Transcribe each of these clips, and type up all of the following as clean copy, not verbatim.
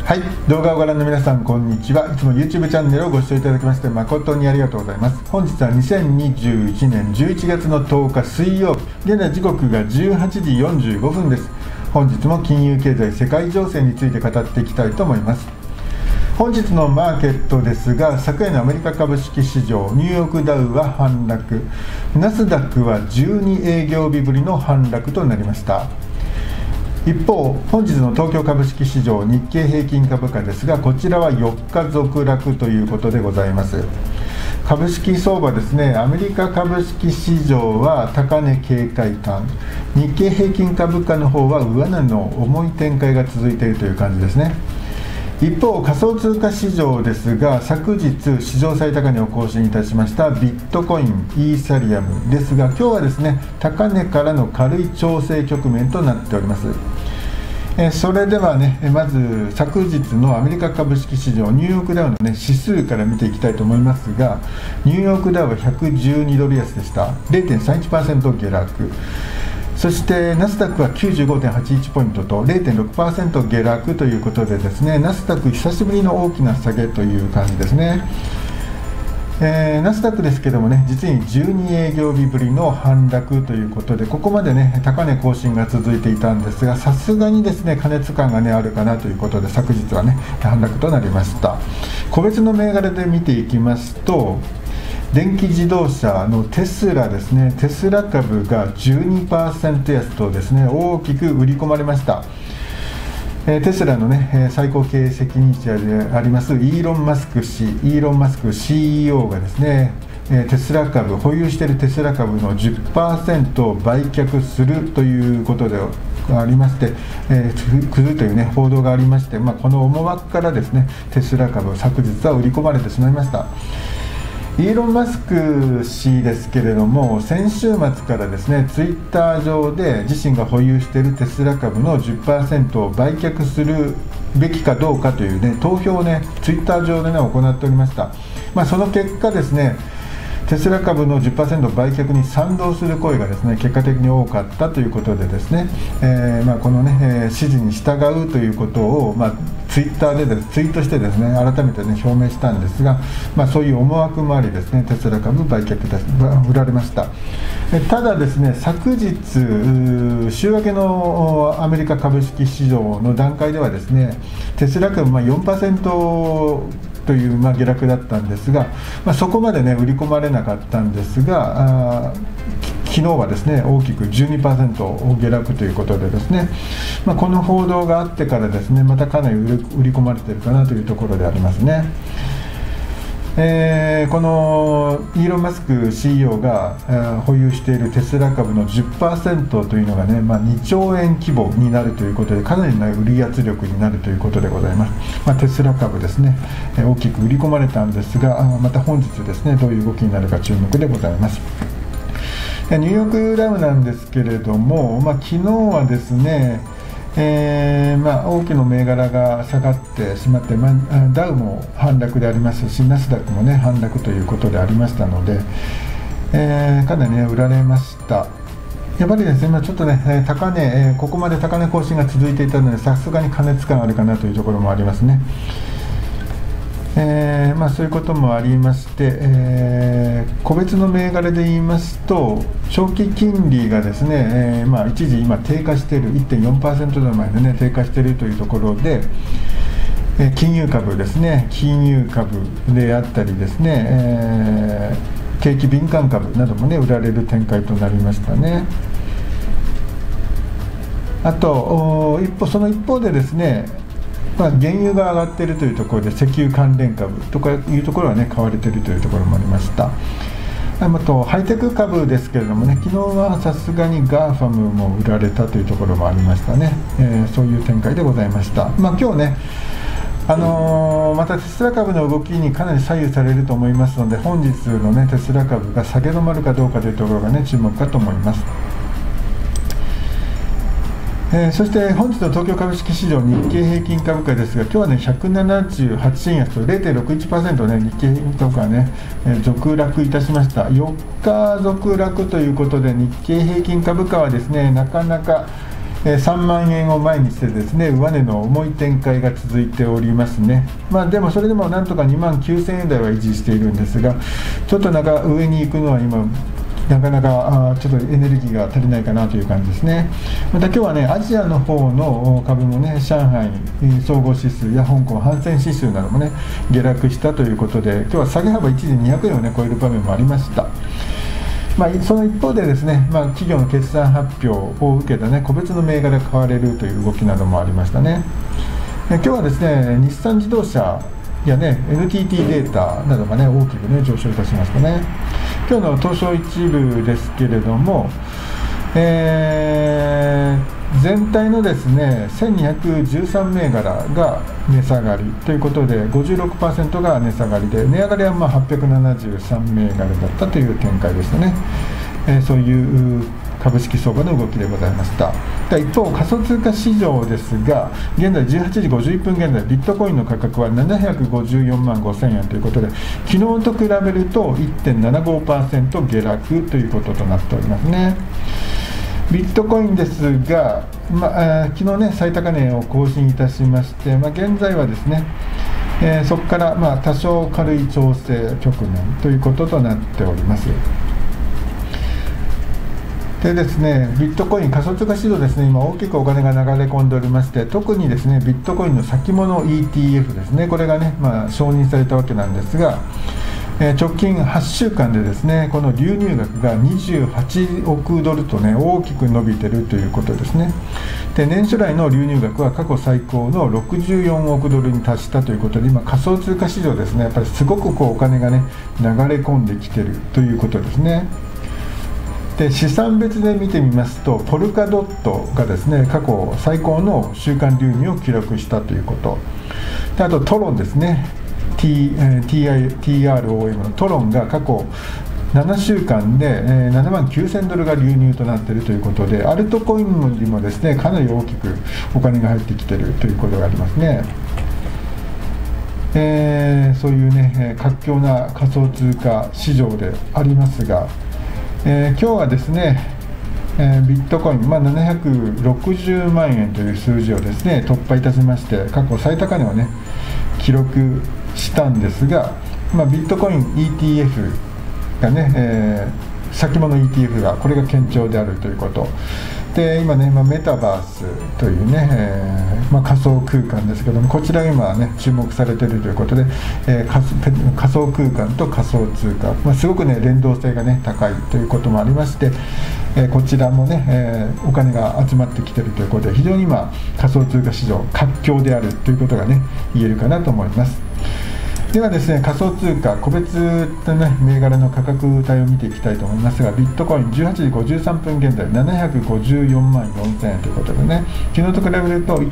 はい、動画をご覧の皆さんこんにちは。いつも YouTube チャンネルをご視聴いただきまして誠にありがとうございます。本日は2021年11月の10日水曜日、現在時刻が18時45分です。本日も金融経済世界情勢について語っていきたいと思います。本日のマーケットですが、昨夜のアメリカ株式市場、ニューヨークダウは反落、ナスダックは12営業日ぶりの反落となりました。一方、本日の東京株式市場日経平均株価ですが、こちらは4日続落ということでございます。株式相場ですね、アメリカ株式市場は高値警戒感、日経平均株価の方は上値の重い展開が続いているという感じですね。一方、仮想通貨市場ですが、昨日史上最高値を更新いたしましたビットコイン、イーサリアムですが、今日はですね、高値からの軽い調整局面となっております。それではね、まず昨日のアメリカ株式市場ニューヨークダウの、指数から見ていきたいと思いますが、ニューヨークダウは112ドル安でした。 0.31% 下落、そしてナスダックは 95.81 ポイントと 0.6% 下落ということでですね、ナスダック久しぶりの大きな下げという感じですね。ナスダックですけどもね、実に12営業日ぶりの反落ということで、ここまでね高値更新が続いていたんですが、さすがにですね過熱感がねあるかなということで、昨日はね反落となりました。個別の銘柄で見ていきますと、電気自動車のテスラですね、テスラ株が 12% 安とですね大きく売り込まれました。テスラの、最高経営責任者でありますイーロン・マスク氏、イーロン・マスク CEO がですね、テスラ株、保有しているテスラ株の 10% を売却するということでありまして、くるという、報道がありまして、この思惑からですねテスラ株、昨日は売り込まれてしまいました。イーロン・マスク氏ですけれども、先週末からですねツイッター上で自身が保有しているテスラ株の 10% を売却するべきかどうかという投票をツイッター上で行っておりました。その結果ですね、テスラ株の 10% 売却に賛同する声がですね結果的に多かったということでですね、この指示に従うということを、ツイッターでツイートしてですね改めて表明したんですが、そういう思惑もありですねテスラ株売却売られました。ただですね、昨日週明けのアメリカ株式市場の段階ではですね、テスラ株4% という下落だったんですが、そこまで売り込まれなかったんですが、昨日はですね大きく 12% 下落ということでですね、この報道があってからですねまたかなり売り込まれているかなというところでありますね。このイーロン・マスク CEO が保有しているテスラ株の 10% というのがね、2兆円規模になるということで、かなりの売り圧力になるということでございます。テスラ株ですね、大きく売り込まれたんですが、また本日ですねどういう動きになるか注目でございます。ニューヨークダウなんですけれども、昨日はですね、大きな銘柄が下がってしまって、ダウも反落でありますし、ナスダックも反落ということでありましたので、かなり売られました。やっぱりですね、ちょっと高値、ここまで高値更新が続いていたので、さすがに過熱感あるかなというところもありますね。そういうこともありまして、個別の銘柄で言いますと、長期金利がですね、一時今低下している 1.4% 台まで低下しているというところで、金融株ですね、金融株であったりですね、景気敏感株なども売られる展開となりましたね。あとその一方でですね、原油が上がっているというところで石油関連株とかいうところは買われているというところもありました。あとハイテク株ですけれども昨日はさすがにガーファムも売られたというところもありましたね。そういう展開でございました。今日ねまたテスラ株の動きにかなり左右されると思いますので、本日のテスラ株が下げ止まるかどうかというところが注目かと思います。そして本日の東京株式市場日経平均株価ですが、今日は178円安と 0.61% 日経平均株価は続落いたしました。4日続落ということで、日経平均株価はですねなかなか 3万円を前にしてですね、上値の重い展開が続いておりますね。でもそれでもなんとか2万9000円台は維持しているんですが、ちょっと上に行くのは今なかなかちょっとエネルギーが足りないかなという感じですね。また今日はね、アジアの方の株もね、上海総合指数や香港ハンセン指数などもね、下落したということで、今日は下げ幅一時200円をね超える場面もありました。その一方でですね、企業の決算発表を受けたね、個別の銘柄が買われるという動きなどもありましたね。今日はですね、日産自動車やね、NTT データなどがね、大きくね、上昇いたしましたね。今日の東証一部ですけれども、全体のですね、1213銘柄が値下がりということで、56% が値下がりで、値上がりは873銘柄だったという展開でしたね。そういう株式相場の動きでございました。一方、仮想通貨市場ですが、現在18時51分現在、ビットコインの価格は754万5000円ということで、昨日と比べると 1.75% 下落ということとなっておりますね。ビットコインですが、昨日ね、最高値を更新いたしまして、現在はですね、そこから多少軽い調整局面ということとなっております。でですね、ビットコイン仮想通貨市場ですね、今大きくお金が流れ込んでおりまして、特にですね、ビットコインの先物 ETF ですね、これがね、承認されたわけなんですが、直近8週間でですね、この流入額が28億ドルとね、大きく伸びているということですね。で、年初来の流入額は過去最高の64億ドルに達したということで、今仮想通貨市場ですね、やっぱりすごくお金がね、流れ込んできているということですね。で、資産別で見てみますと、ポルカドットがですね、過去最高の週間流入を記録したということ。で、あとトロンですね、TROM のトロンが過去7週間で7万9000ドルが流入となっているということで、アルトコインにもですね、かなり大きくお金が入ってきているということがありますね。そういうね、活況な仮想通貨市場でありますが、今日はですね、ビットコイン、760万円という数字をですね、突破いたしまして、過去最高値をね、記録したんですが、ビットコイン ETF がね、先物 ETF がこれが堅調であるということで、今ね、メタバースというね、仮想空間ですけども、こちらが今ね、注目されているということで、仮想空間と仮想通貨、すごくね、連動性がね、高いということもありまして、こちらもね、お金が集まってきているということで、非常に今仮想通貨市場活況であるということがね、言えるかなと思います。ではですね、仮想通貨個別の、ね、銘柄の価格帯を見ていきたいと思いますが、ビットコイン18時53分現在754万4000円ということでね、昨日と比べると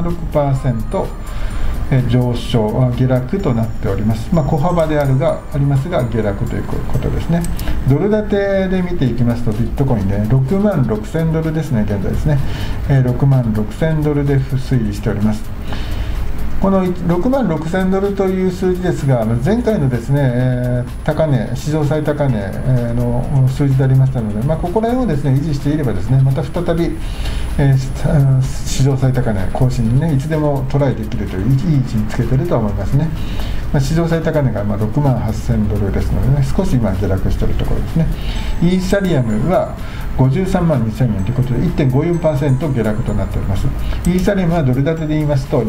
1.76% 上昇、下落となっております。小幅でありますが、下落ということですね。ドル建てで見ていきますと、ビットコインで、6万6000ドルですね、現在ですね、6万6000ドルで推移しております。この6万6000ドルという数字ですが、前回のですね、高値、史上最高値の数字でありましたので、ここら辺をですね、維持していればですね、また再び、史上最高値更新にね、いつでもトライできるといういい位置につけていると思いますね。史上最高値が6万8000ドルですのでね、少し今下落しているところですね。イーサリアムは53万2000円ということで 1.54% 下落となっております。イーサリアムはドル建てで言いますと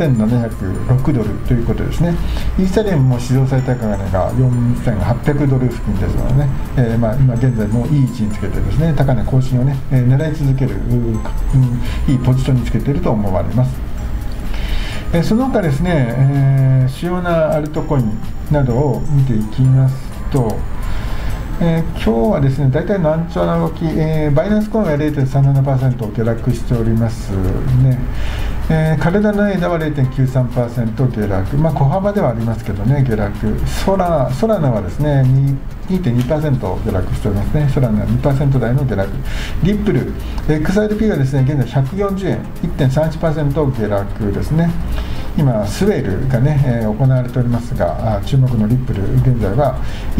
4706ドルということですね。イーサリアムも史上最高値が4800ドル付近ですのでね、今現在もいい位置につけてですね、高値更新をね、狙い続ける、いいポジションにつけていると思われます。その他ですね、主要なアルトコインなどを見ていきますと、今日はですね、大体軟調な動き、バイナンスコインは 0.37% 下落しておりますね。カルダの間は 0.93% 下落、小幅ではありますけどね、下落。ソラナはですね、2.2% 下落しておりますね。ソラナは 2% 台の下落。リップル、XRP がですね、現在140円、1.31% 下落ですね。今、スウェールがね、行われておりますが、注目のリップル、現在は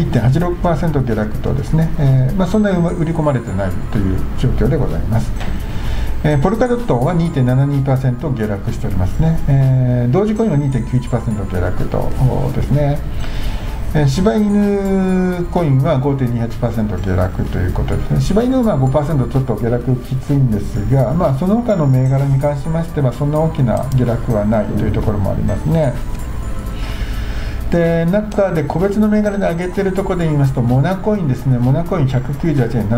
1.86% 下落とですね、そんなに売り込まれてないという状況でございます。 ポルカドットは 2.72% 下落しておりますね。同時コインは 2.91% 下落とですね。柴犬コインは 5.28% 下落ということですね。柴犬は 5% ちょっと下落きついんですが、その他の銘柄に関しましてはそんな大きな下落はないというところもありますね。で、中で個別の銘柄で上げているところで言いますと、モナコインですね。モナコイン198円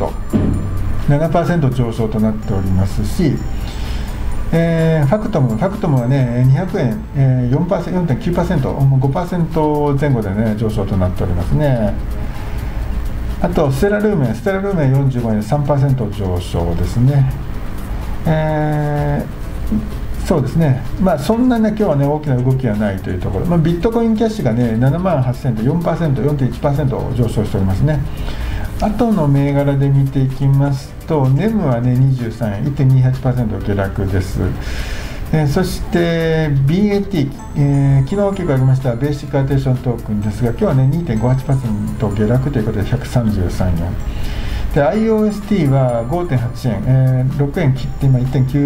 7% 上昇となっておりますし、ファクトムはね、200円、4.9%、5% 前後でね、上昇となっておりますね。あと、ステラルーメン45円、3% 上昇ですね。そうですね、そんなね、今日はね、大きな動きはないというところ、ビットコインキャッシュがね、7万8000と 4%、上昇しておりますね。後の銘柄で見ていきますと、ネムはね、23円、1.28% 下落です。そして BAT、昨日大きく上げましたベーシックアテンショントークンですが、今日はね、2.58% 下落ということで133円。で IOST は 5.8 円、6円切って今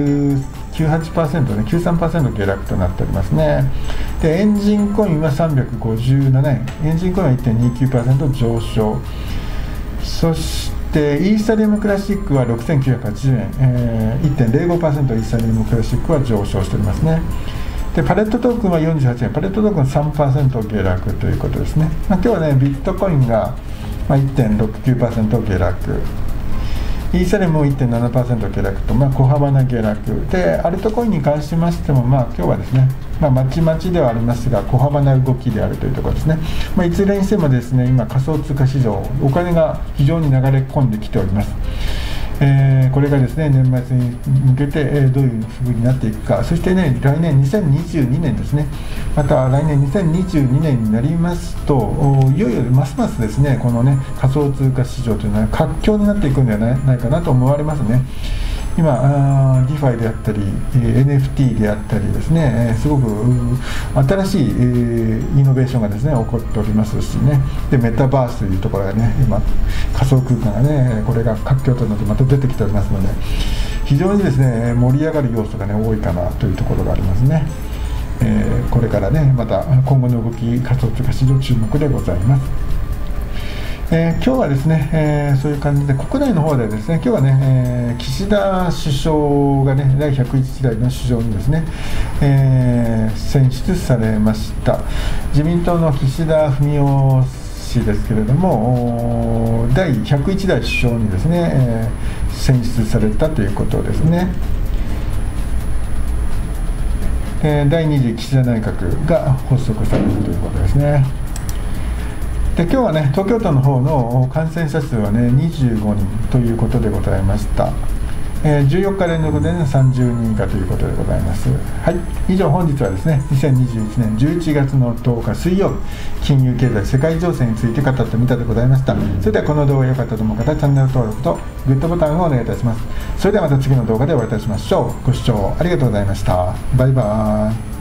1.98%、ね、93% 下落となっておりますね。でエンジンコインは357円、エンジンコインは 1.29% 上昇。そしてイーサリアムクラシックは6980円、1.05% イーサリアムクラシックは上昇しておりますね。でパレットトークンは48円、パレットトークン 3% 下落ということですね。今日はね、ビットコインが1.69% 下落、イーサリアムも 1.7% 下落と、小幅な下落で、アルトコインに関しましても、今日はですね、まちまちではありますが、小幅な動きであるというところですね。いずれにしてもですね、今、仮想通貨市場、お金が非常に流れ込んできております。これがですね、年末に向けて、どういうふうになっていくか、そしてね、来年2022年ですね、また来年2022年になりますと、いよいよますますですね、このね、仮想通貨市場というのは活況になっていくんではないかなと思われますね。今、DeFi であったり、NFT であったりですね、すごく新しい、イノベーションがですね、起こっておりますしね、でメタバースというところがね、今、仮想空間がね、これが活況となってまた出てきておりますので、非常にですね、盛り上がる要素がね、多いかなというところがありますね。これからね、また今後の動き、仮想通貨市場注目でございます。今日はですね、そういう感じで国内の方でですね、今日はね、岸田首相がね、第101代の首相にですね、選出されました。自民党の岸田文雄氏ですけれども、第101代首相にですね、選出されたということですね。第2次岸田内閣が発足されるということですね。で今日はね、東京都の方の感染者数はね、25人ということでございました。14日連続で、ね、30人以下ということでございます。はい、以上本日はですね、2021年11月の10日水曜日、金融経済世界情勢について語ってみたでございました。それではこの動画が良かったと思う方はチャンネル登録とグッドボタンをお願いいたします。それではまた次の動画でお会いいたしましょう。ご視聴ありがとうございました。バイバーイ。